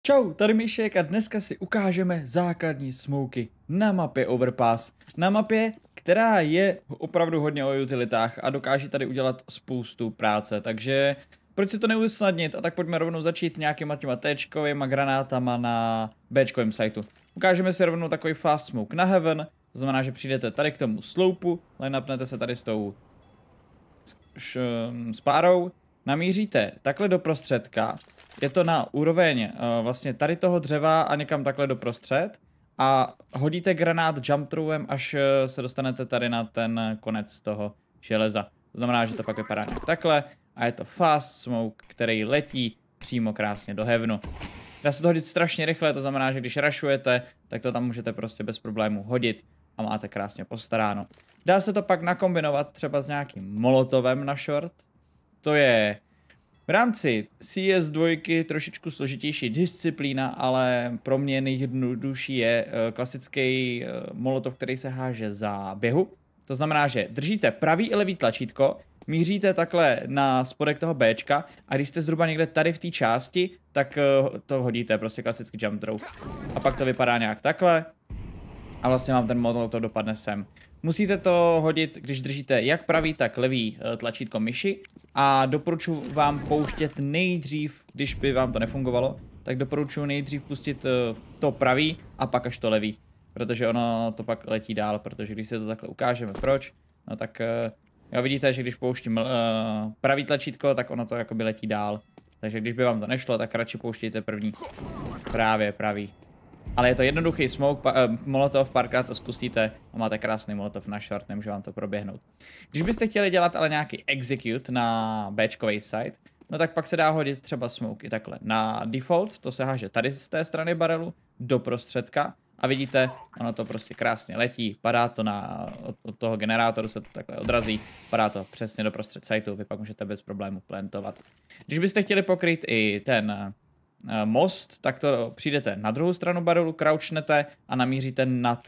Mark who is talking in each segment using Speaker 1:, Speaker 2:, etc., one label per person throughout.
Speaker 1: Čau, tady Míšek a dneska si ukážeme základní smoky na mapě Overpass. Na mapě, která je opravdu hodně o utilitách a dokáže tady udělat spoustu práce, takže proč si to neusnadnit a tak pojďme rovnou začít nějakýma těma T-čkovýma granátama na B-čkovém sajtu. Ukážeme si rovnou takový fast smoke na Heaven, to znamená, že přijdete tady k tomu sloupu, line-upnete se tady s tou spárou, namíříte takhle do prostředka, je to na úroveň vlastně tady toho dřeva a někam takhle do prostřed a hodíte granát jump throwem, až se dostanete tady na ten konec toho železa. To znamená, že to pak vypadá nějak takhle a je to fast smoke, který letí přímo krásně do heavenu. Dá se to hodit strašně rychle, to znamená, že když rushujete, tak to tam můžete prostě bez problémů hodit a máte krásně postaráno. Dá se to pak nakombinovat třeba s nějakým molotovem na short. To je v rámci CS2 trošičku složitější disciplína, ale pro mě nejjednodušší je klasický molotov, který se háže za běhu. To znamená, že držíte pravý i levý tlačítko, míříte takhle na spodek toho Bčka a když jste zhruba někde tady v té části, tak to hodíte, prostě klasický jump throw. A pak to vypadá nějak takhle a vlastně vám ten molotov dopadne sem. Musíte to hodit, když držíte jak pravý, tak levý tlačítko myši a doporučuji vám pouštět nejdřív, když by vám to nefungovalo, tak doporučuji nejdřív pustit to pravý a pak až to levý, protože ono to pak letí dál, protože když se to takhle ukážeme proč, no tak jo, vidíte, že když pouštím pravý tlačítko, tak ono to jakoby letí dál, takže když by vám to nešlo, tak radši pouštějte první, právě pravý. Ale je to jednoduchý smoke, molotov, párkrát to zkusíte a máte krásný molotov na short, nemůže vám to proběhnout. Když byste chtěli dělat ale nějaký execute na Bčkový site, no tak pak se dá hodit třeba smoke i takhle. Na default to se háže tady z té strany barelu do prostředka a vidíte, ono to prostě krásně letí, padá to od toho generátoru, se to takhle odrazí, padá to přesně do prostřed siteu, vy pak můžete bez problému plantovat. Když byste chtěli pokryt i ten most, tak to přijdete na druhou stranu barelu, crouchnete a namíříte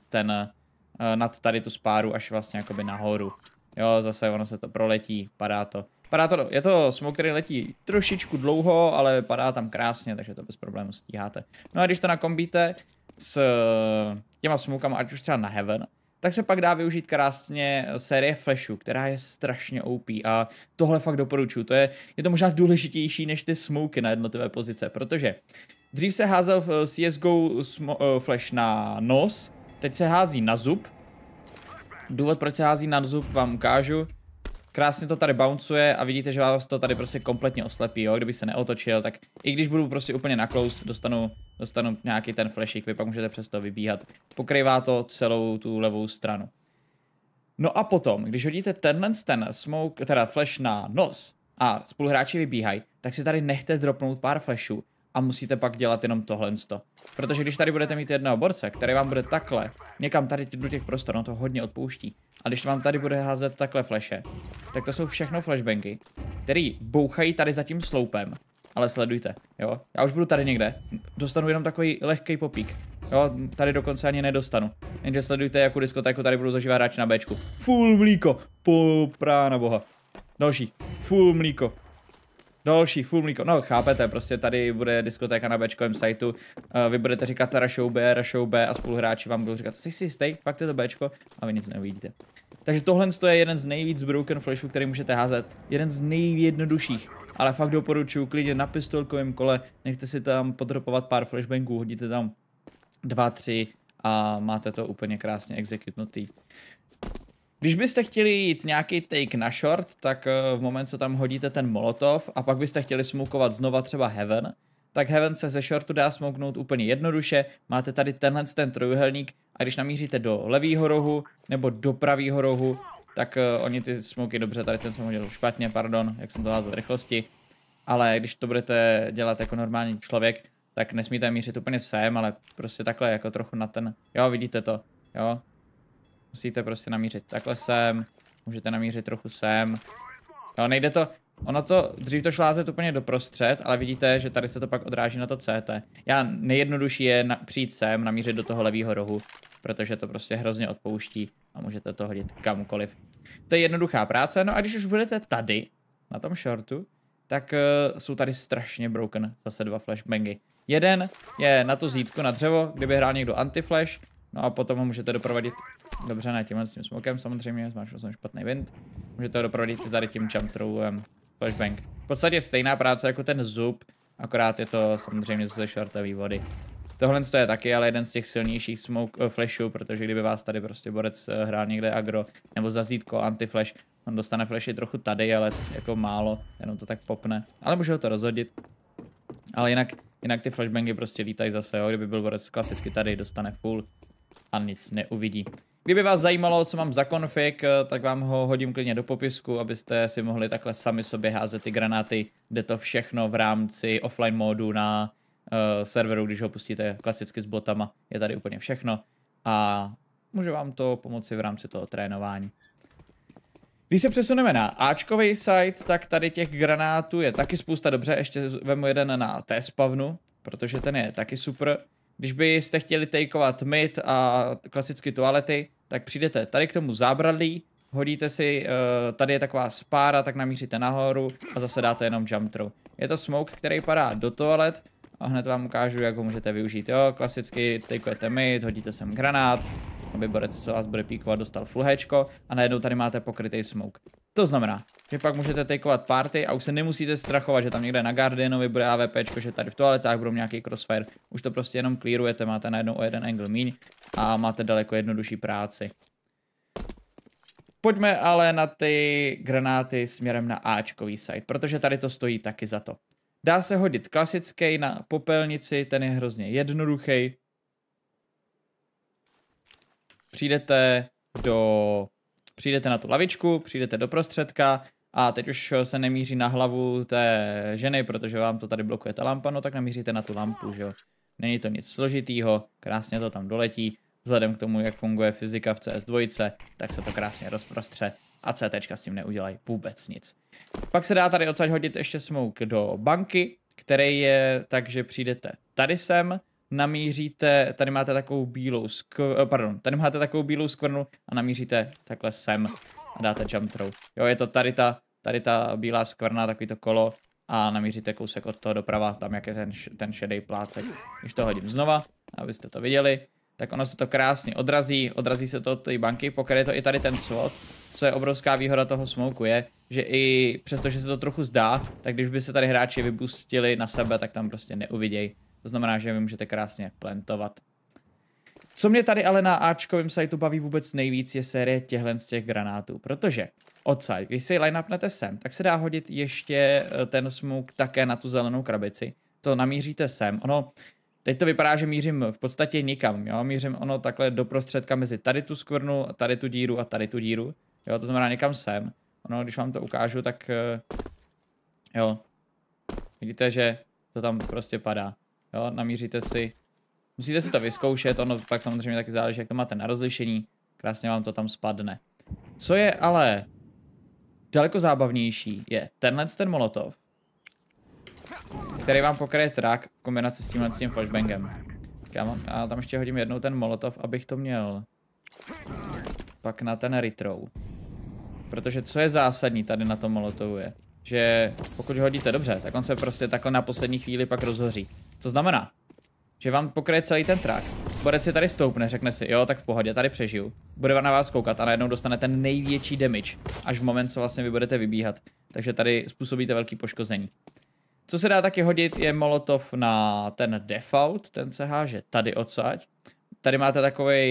Speaker 1: nad tady tu spáru až vlastně jakoby nahoru. Jo, zase ono se to proletí, padá to, je to smoke, který letí trošičku dlouho, ale padá tam krásně, takže to bez problému stíháte. No a když to nakombíte s těma smokama, ať už třeba na Heaven, tak se pak dá využít krásně série flashů, která je strašně OP a tohle fakt doporučuji. Je to možná důležitější než ty smoky na jednotlivé pozice, protože dřív se házel v CSGO flash na nos, teď se hází na zub. Důvod, proč se hází na zub, vám ukážu. Krásně to tady bouncuje a vidíte, že vás to tady prostě kompletně oslepí, jo? Kdyby se neotočil, tak i když budu prostě úplně na close, dostanu nějaký ten flashík, vy pak můžete přes to vybíhat. Pokrývá to celou tu levou stranu. No a potom, když hodíte ten smoke, teda flash na nos a spoluhráči vybíhají, tak si tady nechte dropnout pár flashů a musíte pak dělat jenom tohle. Protože když tady budete mít jednoho borce, který vám bude takhle, někam tady do těch prostor, no to hodně odpouští. A když vám tady bude házet takhle flashe, tak to jsou všechno flashbangy, které bouchají tady za tím sloupem. Ale sledujte, jo. Já už budu tady někde, dostanu jenom takový lehký popík. Jo, tady dokonce ani nedostanu. Jenže sledujte, jakou diskotéku tady budu zažívat hráč na Bčku. Full mlíko, prána boha. Další, full mlíko. Další, full mlíko. No chápete, prostě tady bude diskotéka na Bčkovém sajtu. Vy budete říkat rushou B a spoluhráči vám budou říkat, jsi si jistý, pak je to Bčko a vy nic neuvidíte. Takže tohle je jeden z nejvíc broken flashů, který můžete házet. Jeden z nejjednodušších. Ale fakt doporučuji klidně na pistolkovém kole, nechte si tam podropovat pár flashbangů, hodíte tam 2, 3 a máte to úplně krásně executnutý. Když byste chtěli jít nějaký take na short, tak v moment, co tam hodíte ten molotov a pak byste chtěli smokovat znova třeba Heaven, tak Heaven se ze shortu dá smoknout úplně jednoduše. Máte tady ten trojuhelník a když namíříte do levého rohu nebo do pravého rohu, tak oni ty smoky, dobře, tady ten jsem hodil špatně, pardon, jak jsem to házel v rychlosti, ale když to budete dělat jako normální člověk, tak nesmíte mířit úplně sem, ale prostě takhle jako trochu na ten, jo, vidíte to, jo. Musíte prostě namířit takhle sem, můžete namířit trochu sem. Jo, nejde to, dřív to šlo házet úplně doprostřed, ale vidíte, že tady se to pak odráží na to CT. Nejjednodušší je přijít sem, namířit do toho levého rohu, protože to prostě hrozně odpouští a můžete to hodit kamkoliv. To je jednoduchá práce, no a když už budete tady, na tom shortu, tak jsou tady strašně broken zase 2 flashbangy. Jeden je na to zítko na dřevo, kdyby hrál někdo anti-flash, no a potom ho můžete doprovodit, dobře, ne tímhle s tím smokem samozřejmě, zmáčkl jsem špatný wind, můžete ho doprovodit tady tím jump throwem flashbang. V podstatě stejná práce jako ten zub, akorát je to samozřejmě ze shortové vody. Tohle je taky ale jeden z těch silnějších flashů, protože kdyby vás tady prostě borec hrál někde agro nebo za zítko anti-flash, on dostane flashy trochu tady, ale jako málo, jenom to tak popne, ale může ho to rozhodit. Ale jinak ty flashbangy prostě lítají zase, jo, kdyby byl borec klasicky tady, dostane full a nic neuvidí. Kdyby vás zajímalo, co mám za config, tak vám ho hodím klidně do popisku, abyste si mohli takhle sami sobě házet ty granáty. Jde to všechno v rámci offline módu na serveru, když ho pustíte klasicky s botama. Je tady úplně všechno a může vám to pomoci v rámci toho trénování. Když se přesuneme na Ačkový site, tak tady těch granátů je taky spousta, dobře, ještě vemu jeden na T-spavnu, protože ten je taky super. Když byste chtěli takeovat mid a klasicky toalety, tak přijdete tady k tomu zábradlí, hodíte si, tady je taková spára, tak namíříte nahoru a zase dáte jenom jump throw. Je to smoke, který padá do toalet a hned vám ukážu, jak ho můžete využít. Jo, klasicky takeujete mid, hodíte sem granát, aby borec, co vás bude píkovat, dostal full hečko a najednou tady máte pokrytý smoke. To znamená, že pak můžete takeovat party a už se nemusíte strachovat, že tam někde na Guardianovi bude AWPčko, že tady v toaletách budou nějaký crossfire. Už to prostě jenom clearujete, máte najednou o jeden angle míň a máte daleko jednodušší práci. Pojďme ale na ty granáty směrem na Ačkový site, protože tady to stojí taky za to. Dá se hodit klasický na popelnici, ten je hrozně jednoduchý. Přijdete na tu lavičku, přijdete do prostředka a teď už se nemíří na hlavu té ženy, protože vám to tady blokuje ta lampa, no tak namíříte na tu lampu, že jo. Není to nic složitýho, krásně to tam doletí, vzhledem k tomu, jak funguje fyzika v CS2, tak se to krásně rozprostře a CTčka s tím neudělají vůbec nic. Pak se dá tady odsaď hodit ještě smoke do banky, který je tak, že přijdete tady sem, namíříte, tady máte takovou bílou skvrnu a namíříte takhle sem a dáte jump throw. Jo, je to tady ta bílá skvrna, takový to kolo a namíříte kousek od toho doprava, tam jak je ten šedý plácek. Když to hodím znova, abyste to viděli, tak ono se to krásně odrazí se to od té banky, pokryje to i tady ten SWAT. Co je obrovská výhoda toho smoku je, že i přesto, že se to trochu zdá, tak když by se tady hráči vybustili na sebe, tak tam prostě neuvidějí. To znamená, že vy můžete krásně plantovat. Co mě tady ale na Ačkovém sajtu baví vůbec nejvíc, je série těchhle z těch granátů, protože odsaď, když si line-upnete sem, tak se dá hodit ještě ten smoke také na tu zelenou krabici. To namíříte sem. Ono, teď to vypadá, že mířím v podstatě nikam, jo? Mířím ono takhle do prostředka mezi tady tu skvrnu, tady tu díru a tady tu díru. Jo, to znamená někam sem. Ono, když vám to ukážu, tak jo, vidíte, že to tam prostě padá. Jo, namíříte si, musíte si to vyzkoušet, ono pak samozřejmě taky záleží, jak to máte na rozlišení, krásně vám to tam spadne. Co je ale daleko zábavnější, je ten molotov, který vám pokryje trak v kombinaci s tím flashbangem. Já tam ještě hodím jednou ten molotov, abych to měl pak na ten retrow. Protože co je zásadní tady na tom molotovu je, že pokud hodíte dobře, tak on se prostě takhle na poslední chvíli pak rozhoří. Co znamená, že vám pokryje celý ten trak, borec si tady stoupne, řekne si, jo, tak v pohodě, tady přežiju. Bude na vás koukat a najednou dostane ten největší damage, až v moment, co vlastně vy budete vybíhat. Takže tady způsobíte velký poškození. Co se dá taky hodit, je molotov na ten default, ten se háže tady odsaď. Tady máte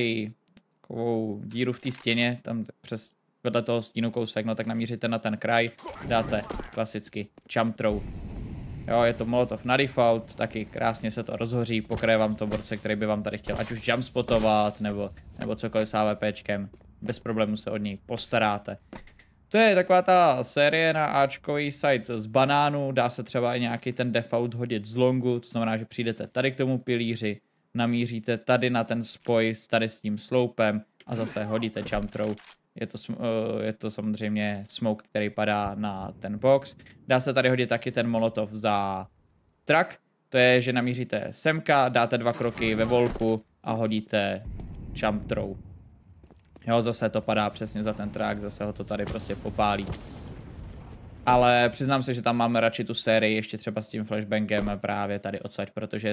Speaker 1: takovou díru v té stěně, tam přes vedle toho stínu kousek, no tak namíříte na ten kraj, dáte klasicky jump throw. Jo, je to molotov na default, taky krásně se to rozhoří, pokryje vám to borce, který by vám tady chtěl ať už jump spotovat, nebo cokoliv s AWPčkem. Bez problému se od něj postaráte. To je taková ta série na Ačkový site z banánu, dá se třeba i nějaký ten default hodit z longu, to znamená, že přijdete tady k tomu pilíři, namíříte tady na ten spoj tady s tím sloupem a zase hodíte jump throw. Je to samozřejmě smoke, který padá na ten box. Dá se tady hodit taky ten molotov za trak. To je, že namíříte semka, dáte 2 kroky ve volku a hodíte jump throw. Jo, zase to padá přesně za ten trak, zase ho to tady prostě popálí. Ale přiznám se, že tam máme radši tu sérii ještě třeba s tím flashbangem právě tady odsaď, protože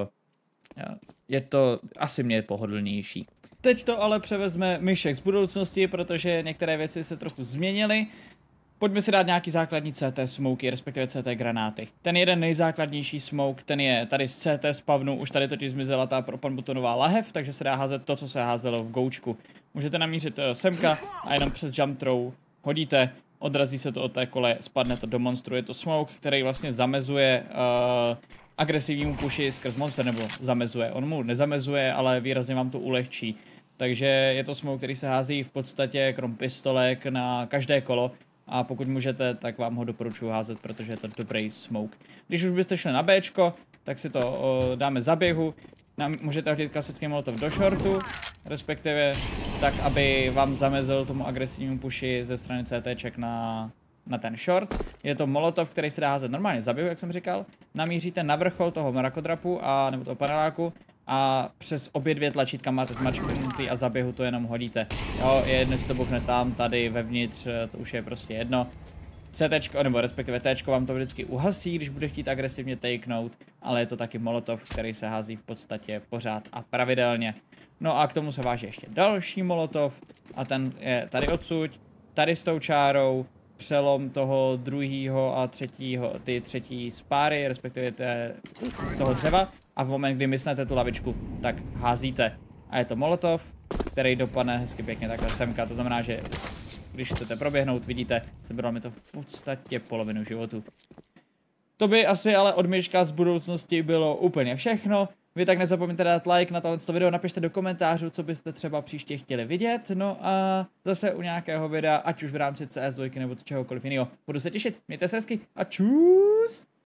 Speaker 1: je to asi mě pohodlnější. Teď to ale převezme myšek z budoucnosti, protože některé věci se trochu změnily. Pojďme si dát nějaký základní CT smoky, respektive CT granáty. Ten jeden nejzákladnější smoke, ten je tady z CT spavnu, už tady totiž zmizela ta propanbutonová lahev, takže se dá házet to, co se házelo v goučku. Můžete namířit semka a jenom přes jump throw hodíte, odrazí se to od té kole, spadne to do monstru. Je to smoke, který vlastně zamezuje agresivnímu puši skrz monster, nebo zamezuje. On mu nezamezuje, ale výrazně vám to ulehčí. Takže je to smoke, který se hází v podstatě krom pistolek na každé kolo. A pokud můžete, tak vám ho doporučuji házet, protože je to dobrý smoke. Když už byste šli na Bčko, tak si to dáme za běhu. Můžete hodit klasický molotov do shortu, respektive tak, aby vám zamezil tomu agresivnímu puši ze strany CTček na ten short. Je to molotov, který se dá házet normálně za běhu, jak jsem říkal. Namíříte na vrchol toho mrakodrapu nebo toho paneláku a přes obě dvě tlačítka máte zmačknutý a za běhu to jenom hodíte. Jo, je jedno, jestli to bouchne tam, tady, vevnitř, to už je prostě jedno. CTčko, nebo respektive Tčko vám to vždycky uhasí, když bude chtít agresivně takenout, ale je to taky molotov, který se hází v podstatě pořád a pravidelně. No a k tomu se váží ještě další molotov a ten je tady odsud, tady s tou čárou, přelom toho druhého a třetího, ty třetí spáry, respektive toho dřeva a v moment, kdy mysnete tu lavičku, tak házíte. A je to molotov, který dopadne hezky pěkně takhle semka, to znamená, že když chcete proběhnout, vidíte, sebralo mi to v podstatě polovinu životu. To by asi ale od Myška z budoucnosti bylo úplně všechno. Vy tak nezapomeňte dát like na tohle video, napište do komentářů, co byste třeba příště chtěli vidět. No a zase u nějakého videa, ať už v rámci CS2 nebo čehokoliv jiného. Budu se těšit, mějte se hezky a čus!